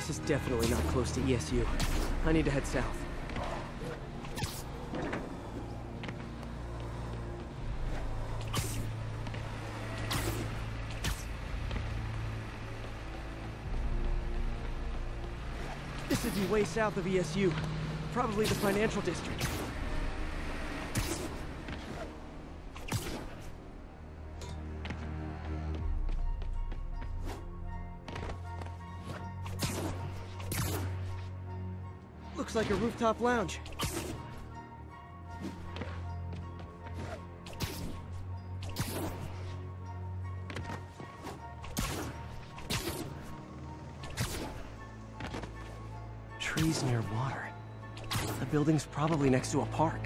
This is definitely not close to ESU. I need to head south. This would be way south of ESU. Probably the financial district. Looks like a rooftop lounge. Trees near water. The building's probably next to a park.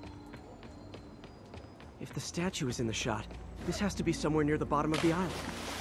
If the statue is in the shot, this has to be somewhere near the bottom of the island.